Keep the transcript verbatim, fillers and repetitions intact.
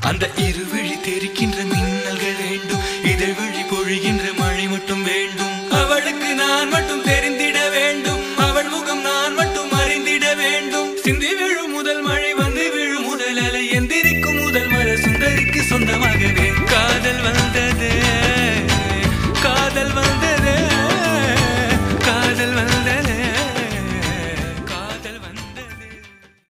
அந்த இருவிழி தெரிக்கின்ற மின்னல்கள் வேண்டும், இதழ் வழி பொழிகின்ற மழை மட்டும் வேண்டும்.